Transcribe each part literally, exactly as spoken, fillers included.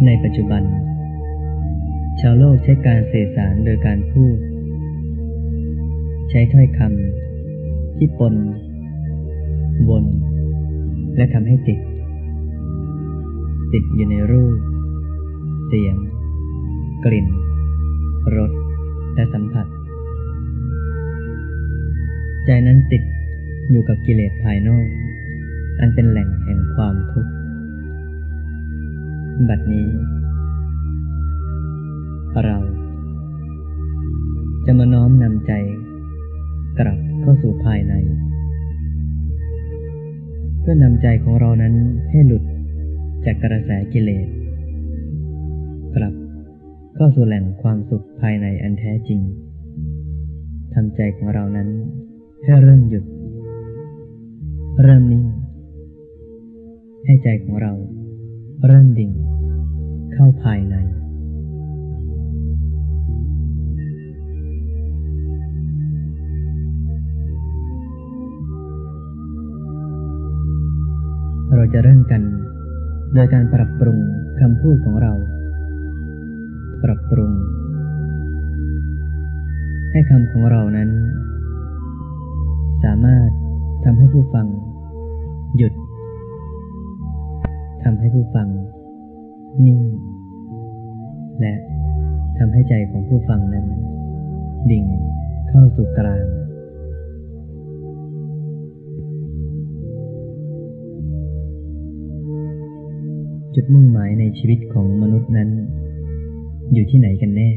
ในปัจจุบันชาวโลกใช้การสื่อสารโดยการพูดใช้ถ้อยคำที่ปนวนและทำให้ติดติดอยู่ในรูปเสียงกลิ่นรสและสัมผัสใจนั้นติดอยู่กับกิเลสภายนอกอันเป็นแหล่งแห่งความทุกข์บัดนี้เราจะมาน้อมนำใจกลับเข้าสู่ภายในเพื่อนำใจของเรานั้นให้หลุดจากกระแสกิเลสกลับเข้าสู่แหล่งความสุขภายในอันแท้จริงทำใจของเรานั้นให้เริ่มหยุดเริ่มนิ่งให้ใจของเราเริ่มดิ่งเข้าภายในเราจะเริ่มกันโดยการปรับปรุงคำพูดของเราปรับปรุงให้คำของเรานั้นสามารถทำให้ผู้ฟังหยุดทำให้ผู้ฟังนิ่งและทำให้ใจของผู้ฟังนั้นดิ่งเข้าสู่กลางจุดมุ่งหมายในชีวิตของมนุษย์นั้นอยู่ที่ไหนกันแน่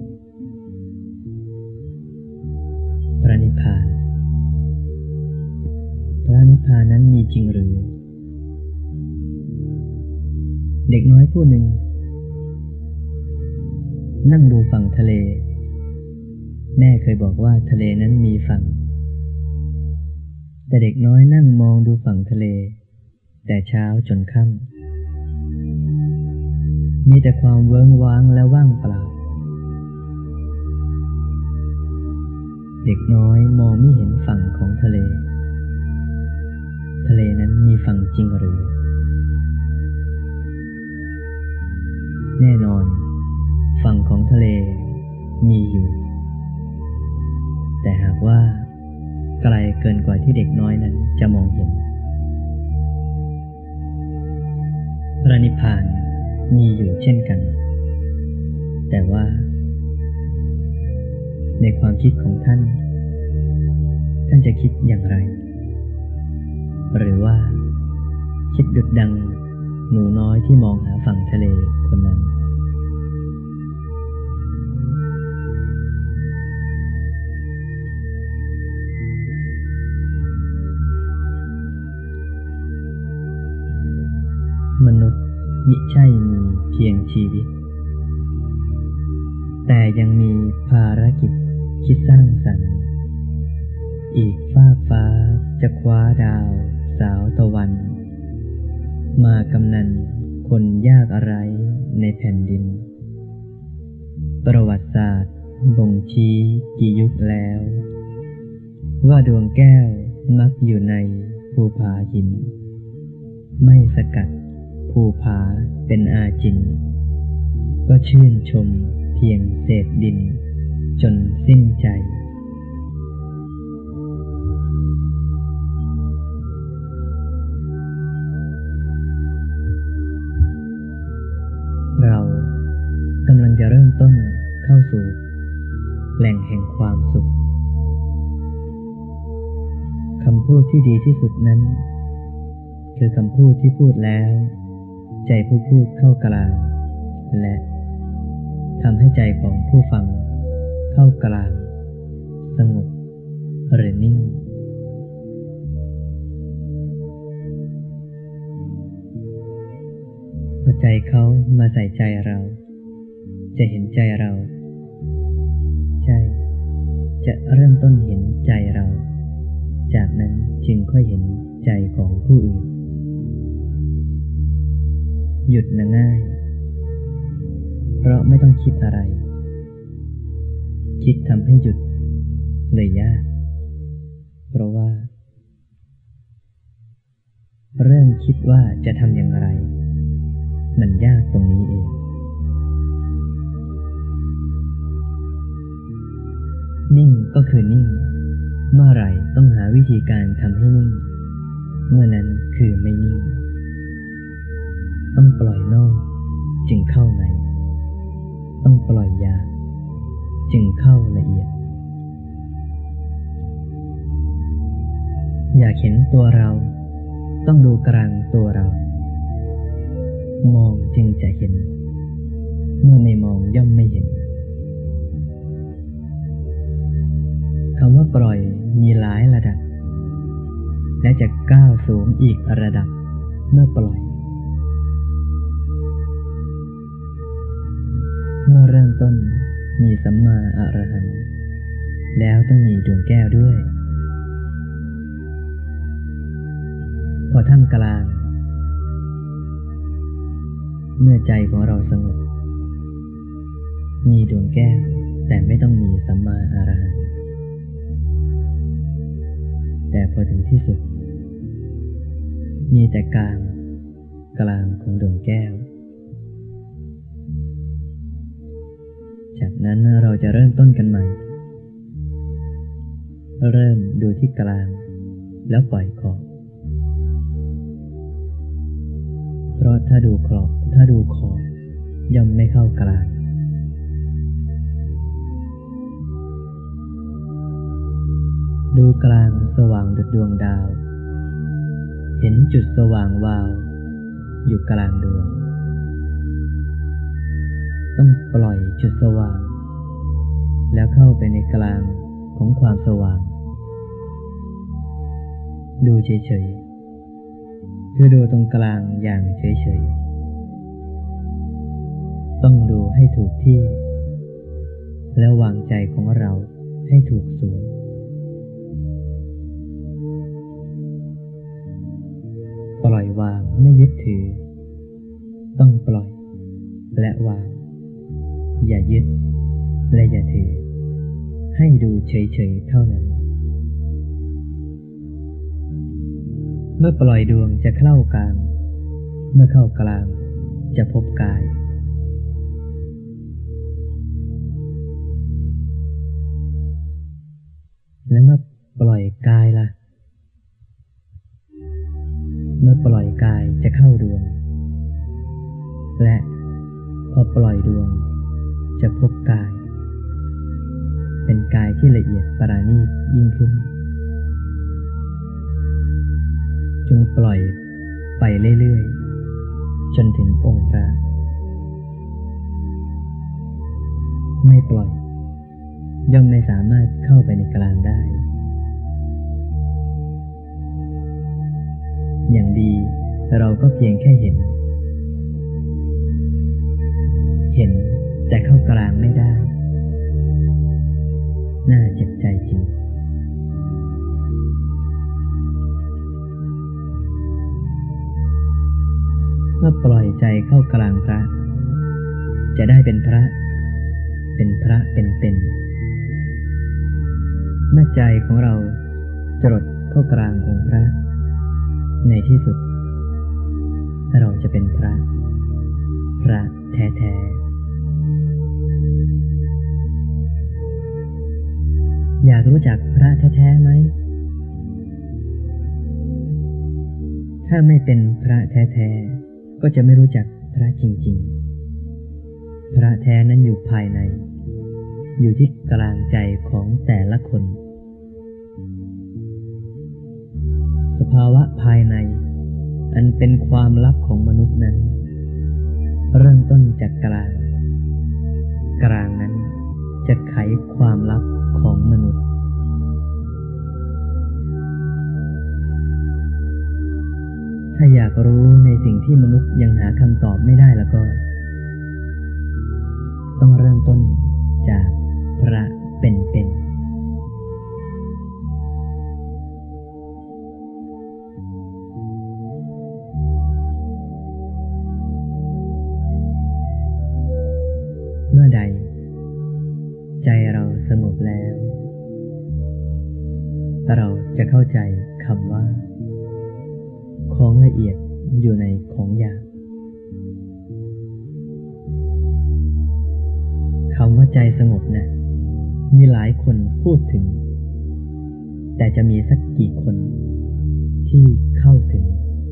พระนิพพานพระนิพพานนั้นมีจริงหรือเด็กน้อยผู้หนึ่งนั่งดูฝั่งทะเลแม่เคยบอกว่าทะเลนั้นมีฝั่งแต่เด็กน้อยนั่งมองดูฝั่งทะเลแต่เช้าจนค่ำมีแต่ความเวิ้งว้างและว่างเปล่าเด็กน้อยมองไม่เห็นฝั่งของทะเลทะเลนั้นมีฝั่งจริงหรือแน่นอนฝั่งของทะเลมีอยู่แต่หากว่าไกลเกินกว่าที่เด็กน้อยนั้นจะมองเห็นพระนิพพานมีอยู่เช่นกันแต่ว่าในความคิดของท่านท่านจะคิดอย่างไรหรือว่าคิดดุจดังหนูน้อยที่มองหาฝั่งทะเลคนนั้นมนุษย์มิใช่มีเพียงชีวิตแต่ยังมีภารกิจคิดสร้างสรรค์อีกฟากฟ้าจะคว้าดาวสาวตะวันมากำนันคนยากอะไรในแผ่นดินประวัติศาสตร์บ่งชี้กี่ยุคแล้วว่าดวงแก้วมักอยู่ในภูผาหินไม่สกัดภูผาเป็นอาจินก็ชื่นชมเพียงเศษดินจนสิ้นใจเรากำลังจะเริ่มต้นเข้าสู่แหล่งแห่งความสุขคำพูดที่ดีที่สุดนั้นคือคำพูดที่พูดแล้วใจผู้พูดเข้ากลางและทำให้ใจของผู้ฟังเข้ากลางสงบหรือนิ่งพอใจเขามาใส่ใจเราจะเห็นใจเราใจจะเริ่มต้นเห็นใจเราจากนั้นจึงค่อยเห็นใจของผู้อื่นหยุดนะง่ายเพราะไม่ต้องคิดอะไรคิดทำให้หยุดเลยยากเพราะว่าเริ่มคิดว่าจะทำอย่างไรมันยากตรงนี้เองก็คือนิ่งเมื่อไหร่ต้องหาวิธีการทำให้นิ่งเมื่อนั้นคือไม่นิ่งต้องปล่อยนอกจึงเข้าในต้องปล่อยหยาบจึงเข้าละเอียดอยากเห็นตัวเราต้องดูกลางตัวเรามองจึงจะเห็นเมื่อไม่มองย่อมไม่เห็นคำว่าปล่อยมีหลายระดับและจะก้าวสูงอีกระดับเมื่อปล่อยเมื่อเริ่มต้นมีสัมมาอรหันต์แล้วต้องมีดวงแก้วด้วยพอท่ามกลางเมื่อใจของเราสงบมีดวงแก้วแต่ไม่ต้องมีสัมมาอรหันต์แต่พอถึงที่สุดมีแต่กลางกลางของดวงแก้วจากนั้นเราจะเริ่มต้นกันใหม่เริ่มดูที่กลางแล้วปล่อยขอบเพราะถ้าดูขอบถ้าดูขอบย่อมไม่เข้ากลางดูกลางสว่างดุจดวงดาวเห็นจุดสว่างวาวอยู่กลางดวงต้องปล่อยจุดสว่างแล้วเข้าไปในกลางของความสว่างดูเฉยๆคือดูตรงกลางอย่างเฉยๆต้องดูให้ถูกที่แล้ววางใจของเราให้ถูกส่วนปล่อยวางไม่ยึดถือต้องปล่อยและวางอย่ายึดและอย่าถือให้ดูเฉยๆเท่านั้นเมื่อปล่อยดวงจะเข้ากลางเมื่อเข้ากลางจะพบกายและเมื่อปล่อยกายล่ะเมื่อปล่อยกายจะเข้าดวงและพอปล่อยดวงจะพบกายเป็นกายที่ละเอียดปราณีตยิ่งขึ้นจงปล่อยไปเรื่อยๆจนถึงองค์พระไม่ปล่อยย่อมไม่สามารถเข้าไปในกลางได้อย่างดีเราก็เพียงแค่เห็นเห็นแต่เข้ากลางไม่ได้น่าเจ็บใจจริงเมื่อปล่อยใจเข้ากลางพระจะได้เป็นพระเป็นพระเป็นๆเมื่อใจของเราจรดเข้ากลางองค์พระในที่สุดเราจะเป็นพระพระแท้ๆอยากรู้จักพระแท้ๆไหมถ้าไม่เป็นพระแท้ๆก็จะไม่รู้จักพระจริงๆพระแท้นั้นอยู่ภายในอยู่ที่กลางใจของแต่ละคนสภาวะภายในอันเป็นความลับของมนุษย์นั้นเริ่มต้นจากกลางกลางนั้นจะไขความลับของมนุษย์ถ้าอยากรู้ในสิ่งที่มนุษย์ยังหาคำตอบไม่ได้แล้วก็ต้องเริ่มต้นจากพระเป็นๆเมื่อใดใจเราสงบแล้วเราจะเข้าใจคำว่าของละเอียดอยู่ในของหยาบคำว่าใจสงบนะ่ะมีหลายคนพูดถึงแต่จะมีสักกี่คนที่เข้าถึง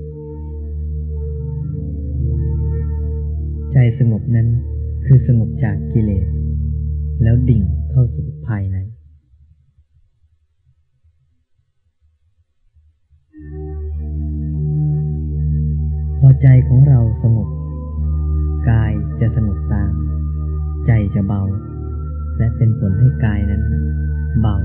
ใจสงบนั้นคือสงบจากกิเลสแล้วดิ่งเข้าสู่ภายในพอใจของเราสงบกายจะสงบตามใจจะเบาและเป็นผลให้กายนั้นเบา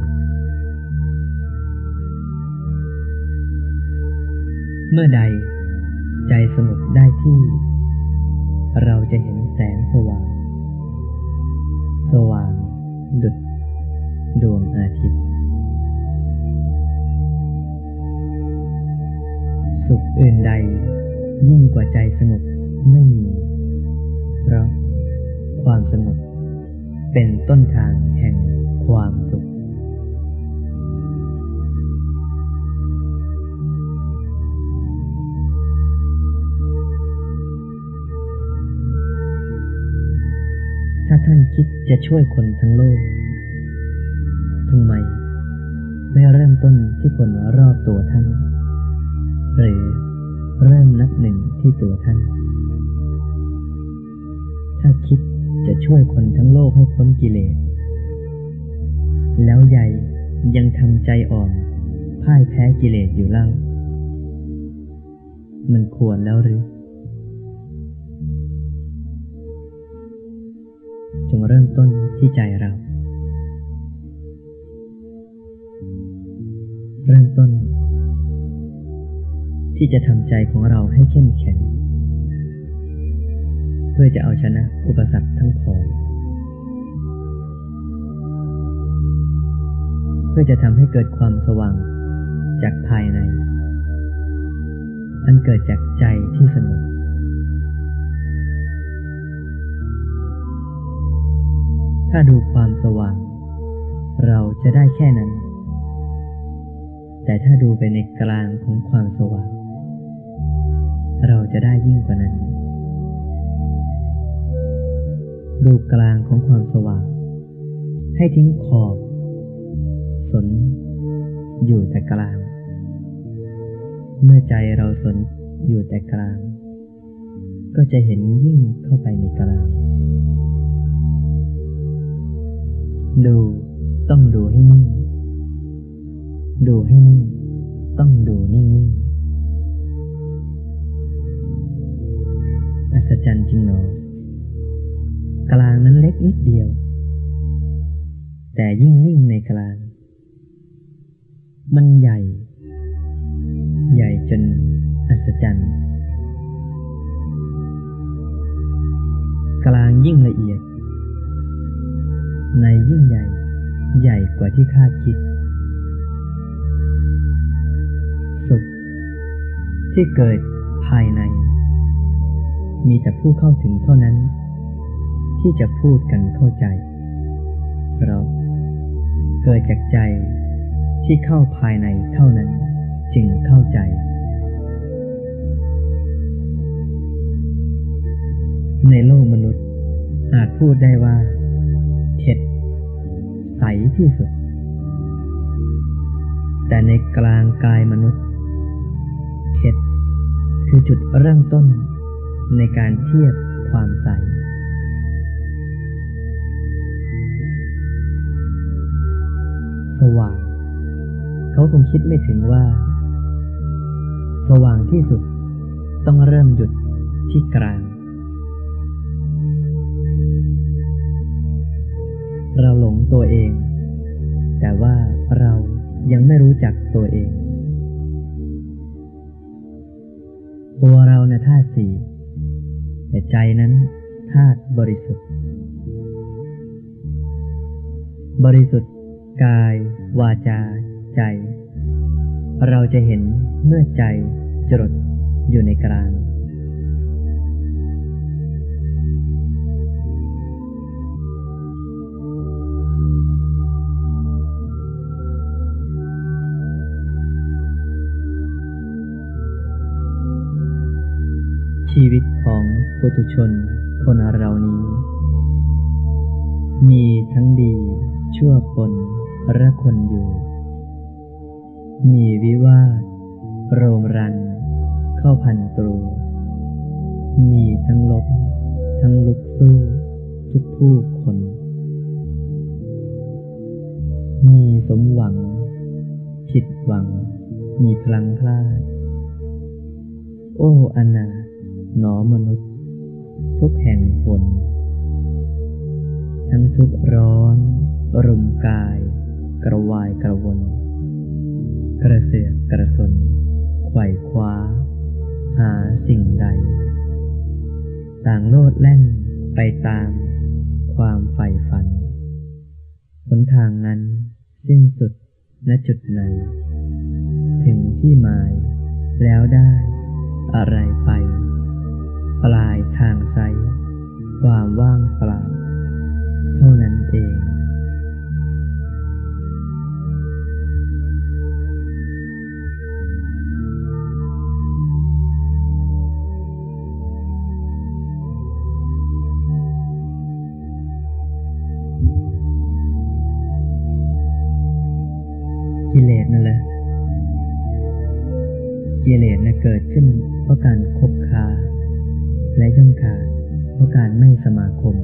เมื่อใดใจสงบได้ที่เราจะเห็นแสงสว่างสว่างดุจดวงอาทิตย์สุขอื่นใดยิ่งกว่าใจสงบไม่มีเพราะความสงบเป็นต้นทางแห่งความสุขถ้าท่านคิดจะช่วยคนทั้งโลกทำไมไม่เริ่มต้นที่คนรอบตัวท่านหรือเริ่มนับหนึ่งที่ตัวท่านถ้าคิดจะช่วยคนทั้งโลกให้พ้นกิเลสแล้วใหญ่ยังทำใจอ่อนพ่ายแพ้กิเลสอยู่เล่ามันควรแล้วหรือจงเริ่มต้นที่ใจเราเริ่มต้นที่จะทำใจของเราให้เข้มแข็งเพื่อจะเอาชนะอุปสรรคทั้งปวงเพื่อจะทำให้เกิดความสว่างจากภายในอันเกิดจากใจที่สงบถ้าดูความสว่างเราจะได้แค่นั้นแต่ถ้าดูไปในกลางของความสว่างเราจะได้ยิ่งกว่านั้นดูกลางของความสว่างให้ทิ้งขอบสนอยู่แต่กลางเมื่อใจเราสนอยู่แต่กลางก็จะเห็นยิ่งเข้าไปในกลางดูต้องดูให้นิ่งดูให้นิ่งต้องดูนิ่งๆอัศจรรย์จริงหนอกลางนั้นเล็กนิดเดียวแต่ยิ่งนิ่งในกลางมันใหญ่ใหญ่จนอัศจรรย์กลางยิ่งละเอียดในยิ่งใหญ่ใหญ่กว่าที่คาดคิดสุขที่เกิดภายในมีแต่ผู้เข้าถึงเท่านั้นที่จะพูดกันเข้าใจเพราะเกิดจากใจที่เข้าภายในเท่านั้นจึงเข้าใจในโลกมนุษย์อาจพูดได้ว่าเผ็ดใสที่สุดแต่ในกลางกายมนุษย์เผ็ดคือจุดเริ่มต้นในการเทียบความใสสว่างเขาคงคิดไม่ถึงว่าสว่างที่สุดต้องเริ่มหยุดที่กลางเราหลงตัวเองแต่ว่าเรายังไม่รู้จักตัวเองตัวเราในธาตุสี่แต่ใจนั้นธาตุบริสุทธิ์บริสุทธิ์กายวาจาใจเราจะเห็นเมื่อใจจรดอยู่ในกลางชีวิตของปุถุชนคนเรานี้มีทั้งดีชั่วปนระคนอยู่ มีวิวาทโรมรันเข้าพันตรูมีทั้งลบทั้งลุกสู้ทุกผู้คน มีสมหวังผิดหวังมีพลังพลาดโอ้อนาถหนอมนุษย์ทุกแห่งหนทั้งทุกข์ร้อนรุมกายกระวายกระวนกระเสือกกระสนไขว่คว้าหาสิ่งใดต่างโลดแล่นไปตามความใฝ่ฝันหนทางนั้นสิ้นสุดณจุดไหนถึงที่หมายแล้วได้อะไรไปปลายทางไซความว่างเปล่าเท่านั้นเองกิเลสนั่นแหละกิเลสน่ะเกิดขึ้นเพราะการคบค้าและย่อมขาดเพราะการไม่สมาคม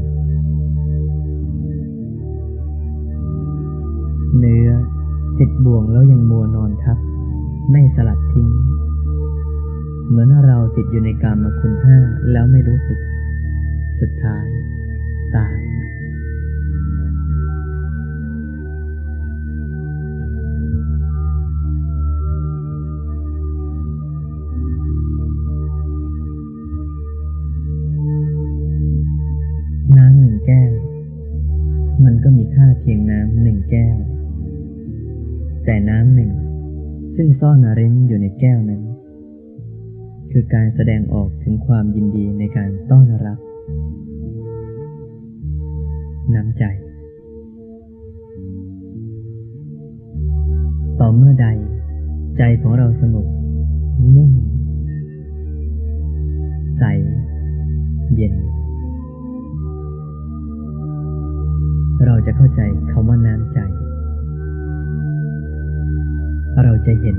เนื้อติดบ่วงแล้วยังมัวนอนทับไม่สลัดทิ้งเหมือนเราติดอยู่ในกามคุณห้าแล้วไม่รู้สึกสุดท้ายตายน้ำหนึ่งแก้วมันก็มีค่าเพียงน้ำหนึ่งแก้วแต่น้ำหนึ่งซึ่งซ่อนเร้นอยู่ในแก้วนั้นคือการแสดงออกถึงความยินดีในการต้อนรับน้ำใจต่อเมื่อใดใจของเราสงบนิ่งใสเย็นเราจะเข้าใจคำว่าน้ำใจเราจะเห็น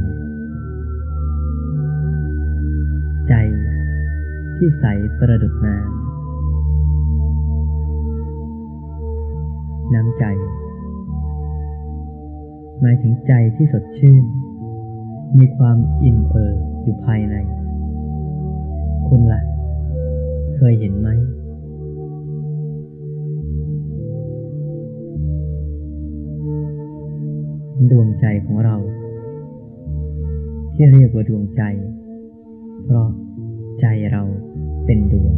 ใจที่ใสประดุจน้ำน้ำใจหมายถึงใจที่สดชื่นมีความอิ่มเอิบอยู่ภายในคุณล่ะเคยเห็นไหมดวงใจของเราที่เรียกว่าดวงใจเพราะใจเราเป็นดวง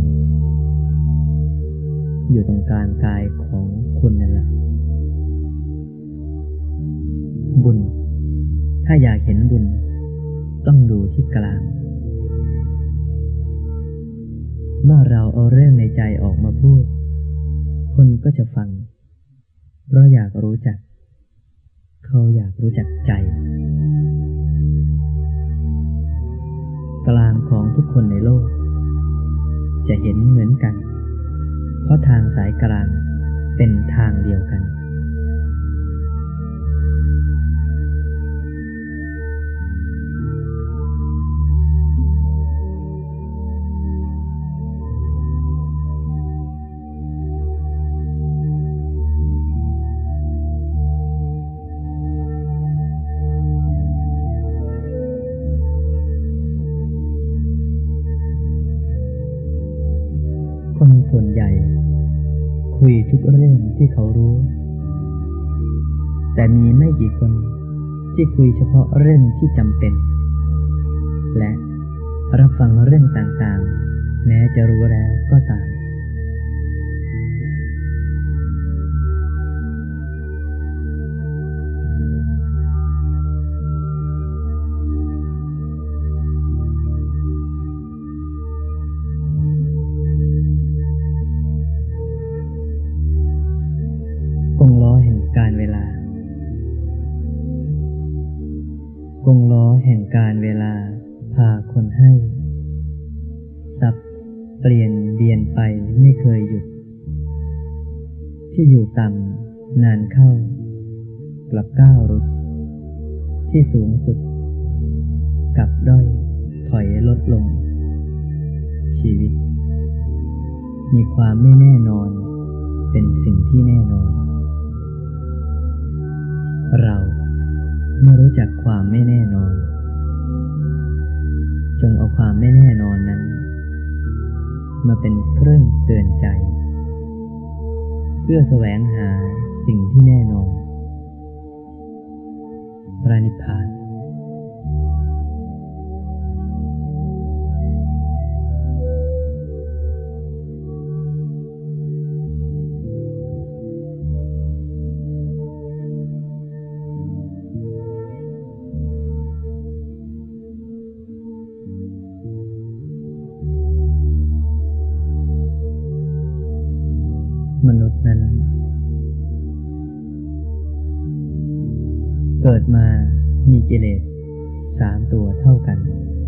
อยู่ตรงกลางกายของคุณนั่นแหละบุญถ้าอยากเห็นบุญต้องดูที่กลางเมื่อเราเอาเรื่องในใจออกมาพูดคนก็จะฟังเพราะอยากรู้จักเขาอยากรู้จักใจกลางของทุกคนในโลกจะเห็นเหมือนกันเพราะทางสายกลางเป็นทางเดียวกันคนส่วนใหญ่คุยทุกเรื่องที่เขารู้แต่มีไม่กี่คนที่คุยเฉพาะเรื่องที่จำเป็นและรับฟังเรื่องต่างๆแม้จะรู้แล้วก็ตามกงล้อแห่งการเวลากงล้อแห่งการเวลาพาคนให้สับเปลี่ยนเบียนไปไม่เคยหยุดที่อยู่ต่ำนานเข้ากลับก้าวรุดที่สูงสุดกลับด้อยถอยลดลงชีวิตมีความไม่แน่นอนเป็นสิ่งที่แน่นอนเราเมื่อรู้จักความไม่แน่นอนจงเอาความไม่แน่นอนนั้นมาเป็นเครื่องเตือนใจเพื่อแสวงหาสิ่งที่แน่นอนพระนิพพานมนุษย์นั้นเกิดมามีกิเลสสามตัวเท่ากัน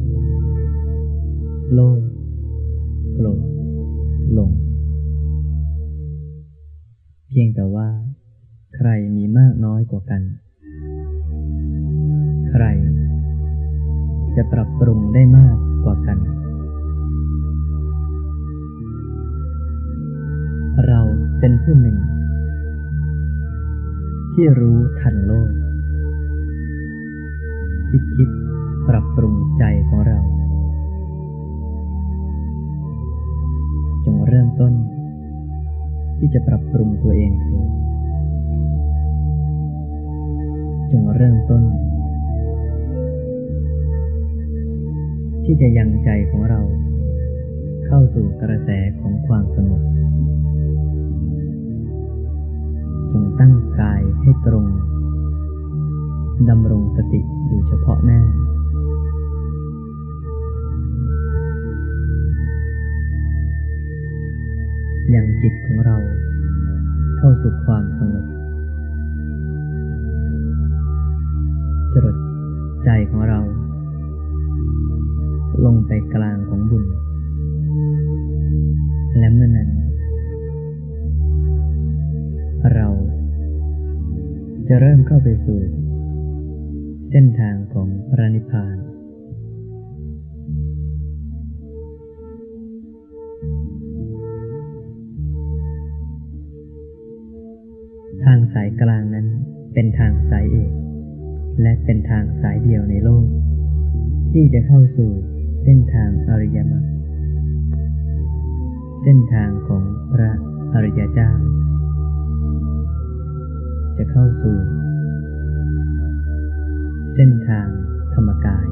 โลภโกรธหลงเพียงแต่ว่าใครมีมากน้อยกว่ากันใครจะปรับปรุงได้มากกว่ากันเราเป็นผู้หนึ่งที่รู้ทันโลกที่คิดปรับปรุงใจของเราจงเริ่มต้นที่จะปรับปรุงตัวเองเถิดจงเริ่มต้นที่จะยังใจของเราเข้าสู่กระแสของความสงบจงตั้งกายให้ตรงดำรงสติอยู่เฉพาะหน้ายังจิตของเราเข้าสู่ความสงบจรดใจของเราลงไปกลางของบุญและเมื่อนั้นเราจะเริ่มเข้าไปสู่เส้นทางของพระนิพพานทางสายกลางนั้นเป็นทางสายเอกและเป็นทางสายเดียวในโลกที่จะเข้าสู่เส้นทางอริยมรรคเส้นทางของพระอริยเจ้าจะเข้าสู่เส้นทางธรรมกาย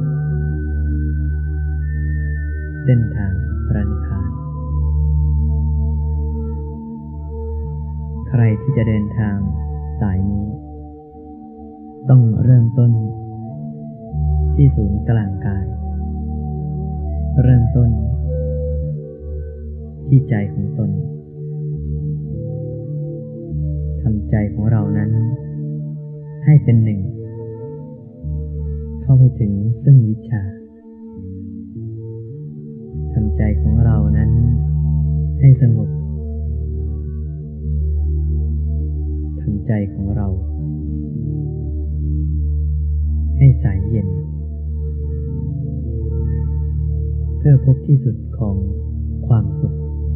เส้นทางพระนิพพานใครที่จะเดินทางสายนี้ต้องเริ่มต้นที่ศูนย์กลางกายเริ่มต้นที่ใจของตนทำใจของเรานั้นให้เป็นหนึ่งเข้าไปถึงซึ่งวิชชาทำใจของเรานั้นให้สงบทำใจของเราให้ใสเย็นเพื่อพบที่สุดของความสุข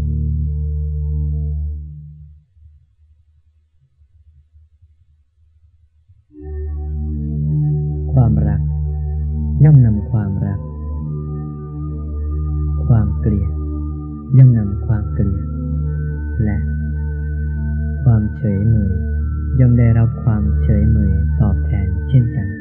ความรักย่อมนำความรักความเกลียดย่อมนำความเกลียดและความเฉยเมยย่อมได้รับความเฉยเมยตอบแทนเช่นกัน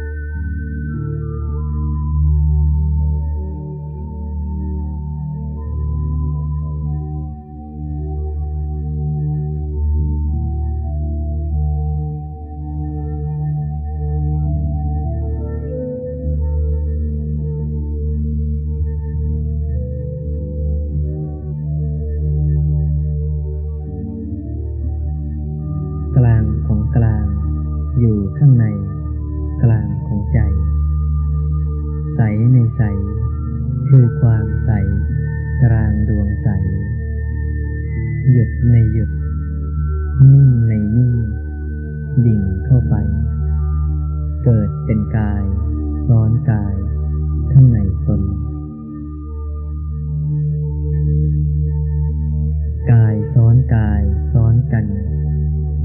กลางของกลางอยู่ข้างในกลางของใจใสในใสคือความใสกลางดวงใสหยุดในหยุดนิ่งในนิ่งดิ่งเข้าไป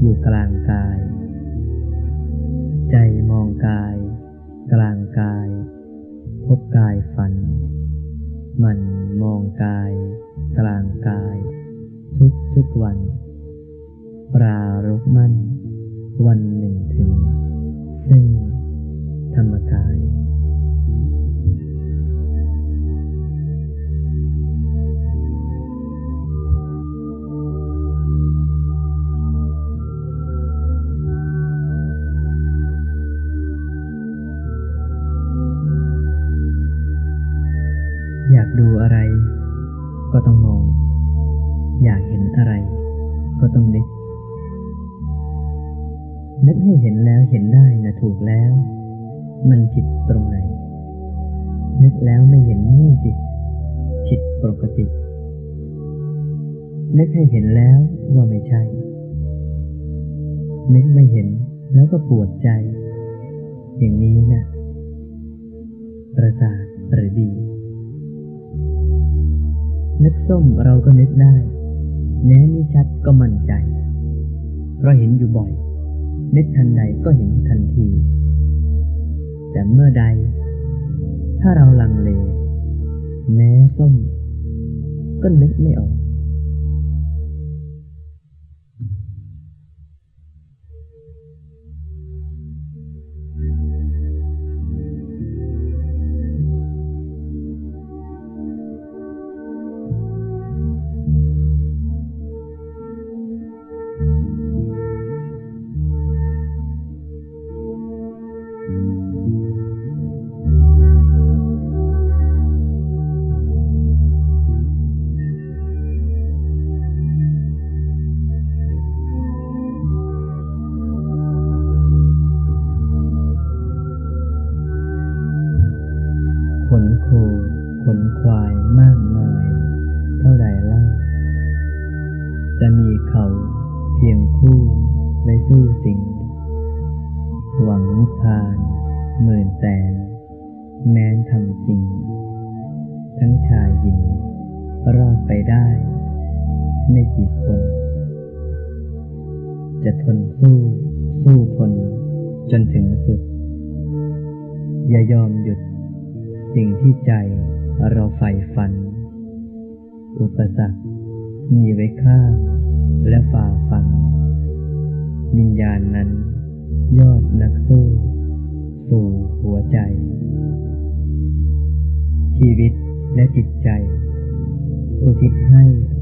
อยู่กลางกาย ใจมองกาย กลางกาย พบกายฝันมันมองกาย กลางกาย ทุกทุกวัน ปรารภมั่นวันหนึ่งถึงซึ่งธรรมกายอยากดูอะไรก็ต้องมองอยากเห็นอะไรก็ต้องนึกนึกให้เห็นแล้วเห็นได้นะถูกแล้วมันผิดตรงไหนนึกแล้วไม่เห็นนี่สิผิดปกตินึกให้เห็นแล้วว่าไม่ใช่นึกไม่เห็นแล้วก็ปวดใจอย่างนี้นะประสาทหรือดีนึกส้มเราก็นึกได้แม้ไม่ชัดก็มั่นใจเพราะเห็นอยู่บ่อยนึกทันใดก็เห็นทันทีแต่เมื่อใดถ้าเราลังเลแม้ส้มก็นึกไม่ออกขนโคขนควายมากมายเท่าใดเล่าจะมีเขาเพียงคู่ไว้สู้สิ่งหวังนิพพานหมื่นแสนแม้นทำจริงทั้งชายหญิงรอดไปได้ไม่กี่คนจะทนสู้สู้ทนจนถึงสุดอย่ายอมหยุดสิ่งที่ใจเราใฝ่ฝันอุปสรรคมีไว้ข้ามและฝ่าฟันวิญญาณนั้นยอดนักสู้สู่หัวใจชีวิตและจิตใจอุทิศให้